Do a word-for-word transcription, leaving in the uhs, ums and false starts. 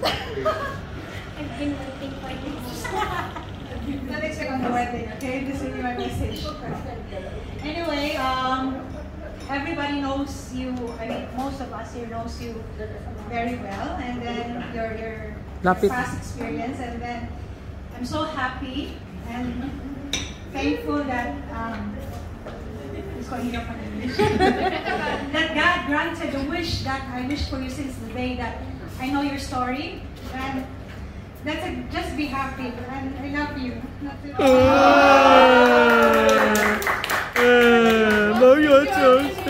I've been waiting for this. Not expect on the wedding, okay? This will be my message. Anyway, um, everybody knows you, I mean, most of us here knows you very well, and then your, your, your past experience, and then I'm so happy and thankful that um, that God granted the wish that I wished for you since the day that I know your story, and that's a, just be happy, and I love you. Uh, uh, love you too.